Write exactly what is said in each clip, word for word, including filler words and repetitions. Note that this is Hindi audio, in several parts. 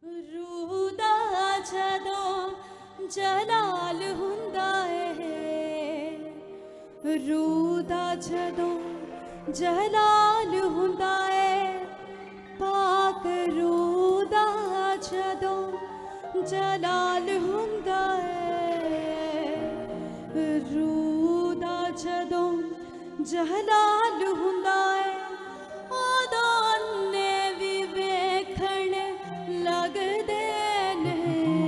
रूह दा जदों जलाल हुंदा है, रूह दा जदों जलाल हुंदा है, पाक रूह दा जदों जलाल हुंदा है, रूह दा जदों जलाल हुंदा है, ओदों ने भी वेखण लगदे ने,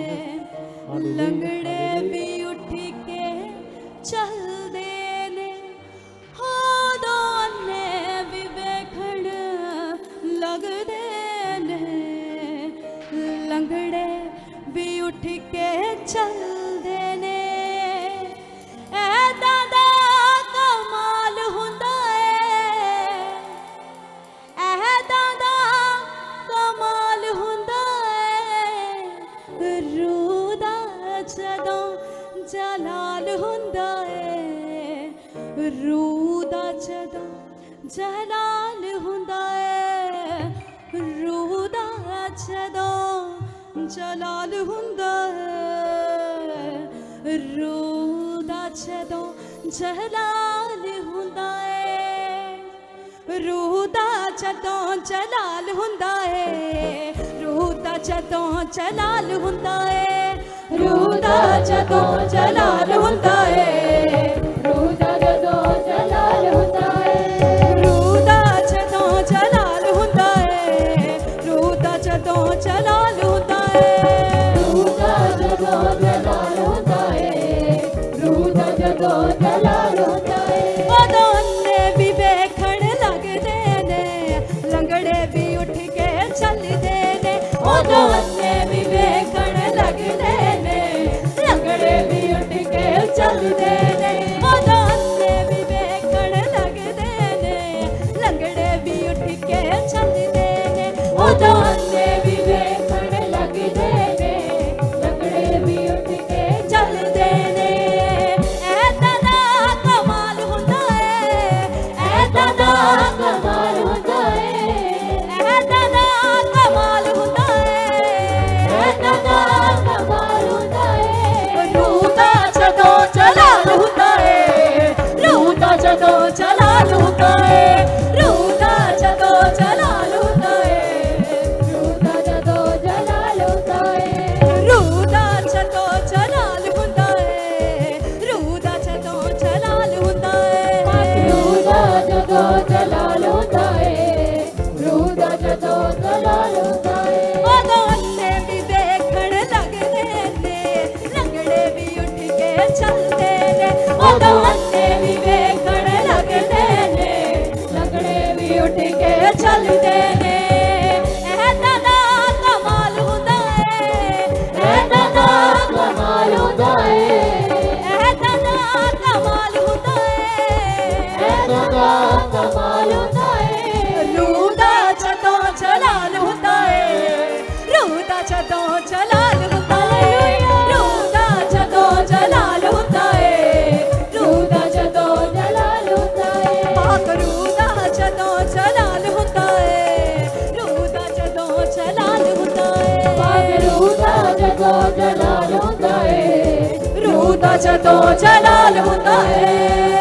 लंगड़े भी उठ के चलदे ने, ओदों ने भी वेखण लगदे ने, लंगड़े भी उठ के चलदे ने। ऐदां दा कमाल हुंदा है, ऐदां दा कमाल हुंदा है, रूह दा जदों जलाल हुंदा है, रूह दा जदों जलाल हुंदा है, रूह दा जदों जलाल हुंदा है, रूह दा जदों जलाल हुंदा है, रूह दा जदों जलाल हुंदा है, रूह दा जदों जलाल हुंदा है, रूह दा जदों जलाल हुंदा है, रूह दा जदों जलाल हुंदा है, रूह दा जदों जलाल हुंदा है, रूह दा जदों जलाल हुंदा है, रूह दा जदों जलाल हुंदा है, रूह दा जदों जलाल हुंदा है, ओदों ने भी वेखण लगदे ने, लंगड़े भी उठ के चलदे ने, ओदों ने भी वेखण लगदे ने, लंगड़े भी उठ के चलदे ने, ओदों ने भी वेखण लगदे ने, लंगड़े भी उठ के चलदे ने, ओदों ने भी वेखण लगदे ने, लंगड़े भी उठ के चलदे ने। ऐदां दा कमाल हुंदा है, ऐदां दा कमाल हुंदा है, ऐदां दा कमाल हुंदा है, ऐदां दा कमाल हुंदा है, रूह दा जदों जलाल हुंदा है, रूह दा जदों जलाल हुंदा है, रूह दा जदों जलाल हुंदा है, रूह दा जदों जलाल हुंदा है, रूह दा जदों जलाल हुंदा है, रूह दा जदों जलाल हुंदा है, रूह दा जदों जलाल हुंदा है, रूह दा जदों जलाल हुंदा है, ओदों ने भी वेखण लगदे ने, लंगड़े भी उठ के चलदे ने, ओदों ने भी वेखण लगदे ने, लंगड़े भी उठ के चलदे ने। ऐदां दा कमाल हुंदा है, ऐदां दा कमाल हुंदा है, ऐदां दा कमाल हुंदा है, ऐदां दा कमाल हुंदा है, रूह दा जदों जलाल हुंदा है, रूह दा जदों जलाल हुंदा है, रूह दा जदों जलाल हुंदा है, रूह दा जदों जलाल हुंदा है, पाक रूह दा जदों जलाल हुंदा है, रूह दा जदों जलाल हुंदा है, पाक रूह दा जदों जलाल हुंदा है, रूह दा जदों जलाल हुंदा है।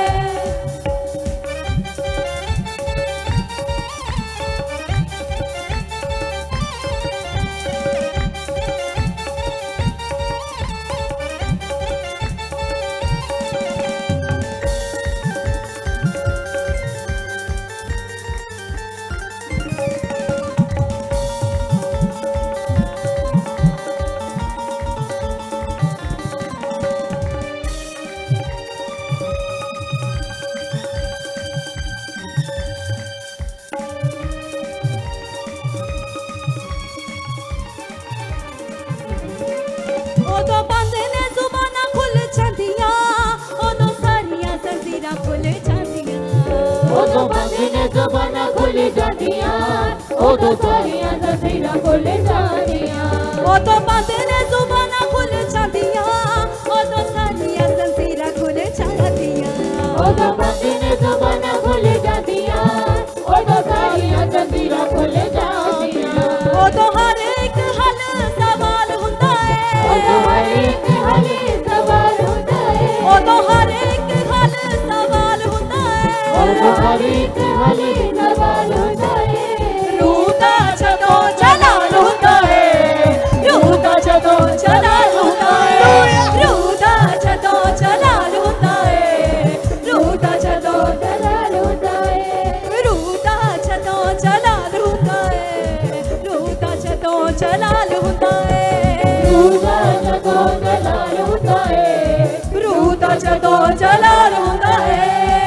ओदों बंद ने जुबानां खुल जांदियां, ओदों सारियां जंजीरां खुल जांदियां, ओदों बंद ने जुबानां खुल जांदियां, ओदों सारियां जंजीरां खुल जांदियां, ओदों बंद ने जुबानां खुल जांदियां, ओदों सारियां जंजीरां खुल जांदियां, ओदों बंद ने जुबानां खुल जांदियां, ओदों सारियां जंजीरां खुल जांदियां, ओदों हर एक हल जलाल हुंदा है रूह दा जदों जलाल हुंदा है रूह दा जदों जलाल हुंदा है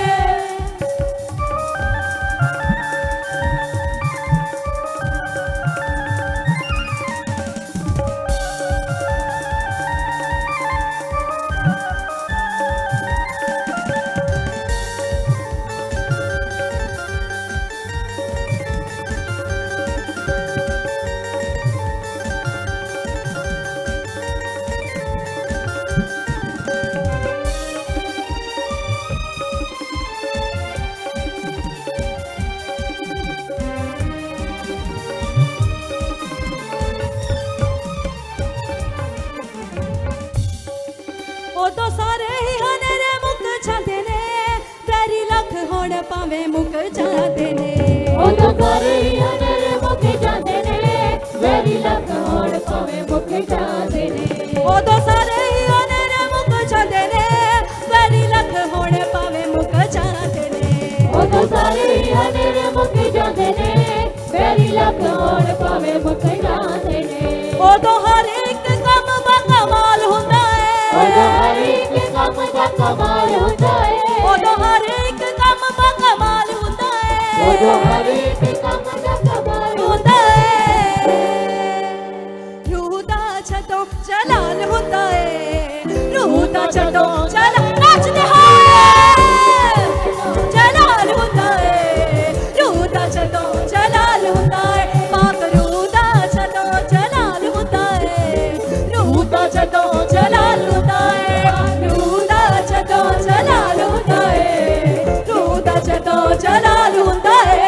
उदो सारे ही हनेरे मुक जाते ने वैरी लख होण पावे मुक जाते ने उदो सारे ही हनेरे मुक जाते ने वैरी लख होण पावे मुक जाते ने उदो सारे ही हनेरे मुक जाते ने वैरी लख होण पावे मुक जाते ने उदो सारे ही हनेरे मुक जाते ने वैरी लख होण पावे मुक जाते ने उदो हर एक काम दा कमाल हुंदा है उदो हर एक काम दा कमाल हुंदा है उदो हर एक काम दा कमाल हुंदा है उदो हर एक काम दा कमाल हुंदा है रूह दा जदों जलाल हुंदा है रूह दा जदों जलाल नचदे हाय जलाल हुंदा है रूह दा जदों जलाल हुंदा है पाक रूह दा जदों जलाल हुंदा है रूह दा जदों जलाल हुंदा है रूह दा जदों जलाल हुंदा है रूह दा जदों जलाल हुंदा है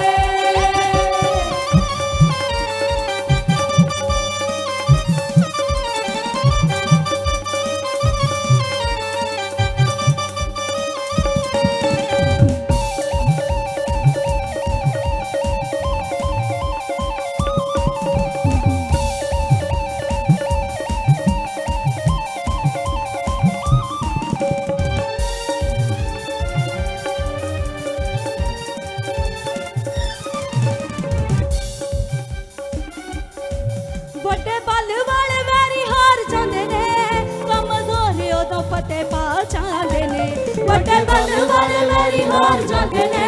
ਵੱਡੇ ਬਲ ਵਾਲੇ ਵੈਰੀ ਹਾਰ ਜਾਂਦੇ ਨੇ ਕਮਜ਼ੋਰ ਉਦੋਂ ਫਤਿਹ ਪਾ ਜਾਂਦੇ ਨੇ ਵੱਡੇ ਬਲ ਵਾਲੇ ਵੈਰੀ ਹਾਰ ਜਾਂਦੇ ਨੇ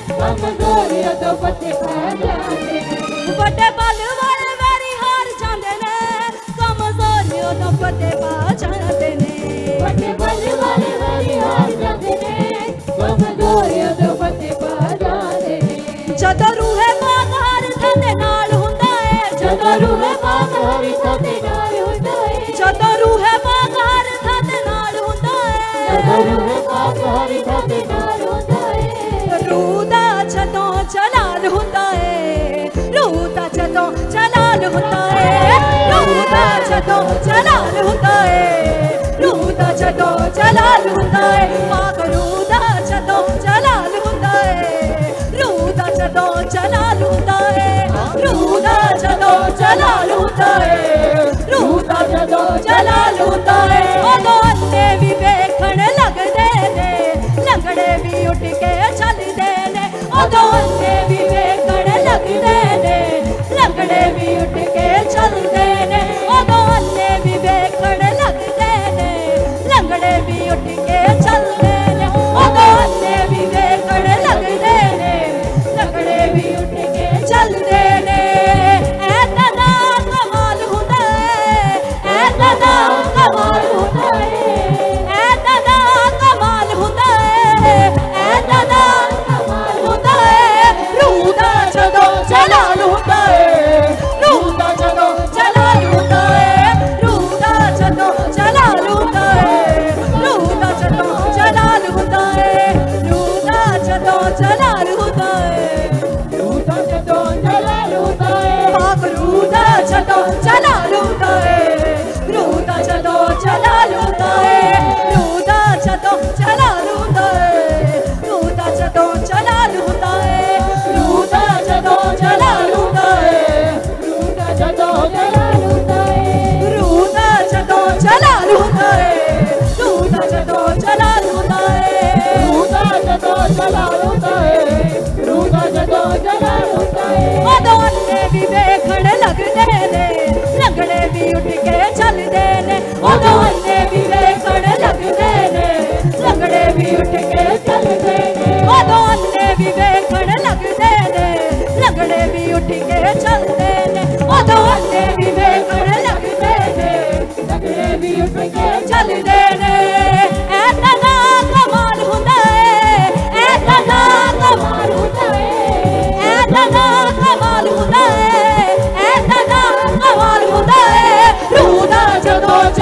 कमजोर उदो फतेह पा जाते ने ਵੱਡੇ ਬਲ ਵਾਲੇ ਵੈਰੀ ਹਾਰ ਜਾਂਦੇ ਨੇ ਕਮਜ਼ੋਰ ਉਦੋਂ ਫਤਿਹ ਪਾ ਜਾਂਦੇ ਨੇ ਵੱਡੇ ਬਲ ਵਾਲੇ ਵੈਰੀ ਹਾਰ ਜਾਂਦੇ ਨੇ ਕਮਜ਼ੋਰ ਉਦੋ ਫਤਿਹ ਪਾ ਜਾਂਦੇ ਨੇ ਜਦੋਂ ਰੂਹੇ ਪਾਕ ਹਰ ਥਾਂ ਦੇ ਨਾਲ ਹੁੰਦਾ ਹੈ ਜਦੋਂ ਰੂਹੇ ਪਾਕ ਹਰ ਥਾਂ ਦੇ ਨਾਲ ਹੁੰਦਾ ਹੈ ਜਦੋਂ ਰੂਹੇ ਪਾਕ ਹਰ ਥਾਂ ਦੇ ਨਾਲ ਹੁੰਦਾ ਜਦੋਂ ਹੈ ਰੂਹੇ ਪਾਕ ਹਰ ਥਾਂ ਦੇ ਨਾਲ ਹੁੰਦਾ ਹੈ रूह दा जदों जलाल हुंदा है रूह दा जदों जलाल हुंदा है रूह दा जदों जलाल हुंदा है रूह दा जदों जलाल हुंदा है पाक रूह दा जदों जलाल हुंदा है रूह दा जदों जलाल हुंदा है रूह दा जदों जलाल हुंदा है रूह दा जदों जलाल हुंदा है उदों अन्ने भी वेखण लगदे ने लंगड़े भी उठ के चलदे ने उदों अन्ने भी वेखण लगदे ने लंगड़े भी उठ के चलदे ने उदों अन्ने भी वेखण लगदे ने लंगड़े भी उठ के चलदे ने उदों अन्ने भी वेखण लगदे ने लंगड़े भी उठ के चलदे ने ऐ दा कमाल हुंदा है ऐ दा कमाल हुंदा है ऐ दा कमाल हुंदा है ऐ दा कमाल हुंदा है रूह दा जदों जलाल हुंदा है रूह दा जदों जलाल हुंदा है रूह दा जदों जलाल हुंदा है रूह दा जदों जलाल हुंदा है रूह दा जदों जलाल हुंदा है रूह दा जदों जलाल हुंदा है पाक रूह दा जदों जलाल हुंदा है रूह दा जदों जलाल हुंदा है रूह दा जदों जलाल हुंदा है रूह दा जदों जलाल हुंदा है रूह दा जदों जलाल हुंदा है रूह दा जदों जलाल हुंदा है रूह दा जदों जलाल हुंदा है रूह दा जदों जलाल हुंदा है रूह दा जदों जलाल हुंदा है रूह दा जदों जलाल हुंदा है उदों अन्ने भी वेखण लगदे ने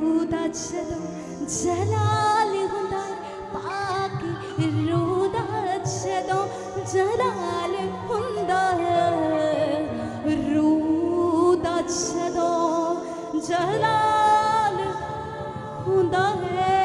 रूह दा जदों जलाल हुंदा है पाक रूह दा जदों जलाल हुंदा है रूह दा जदों जलाल हुंदा है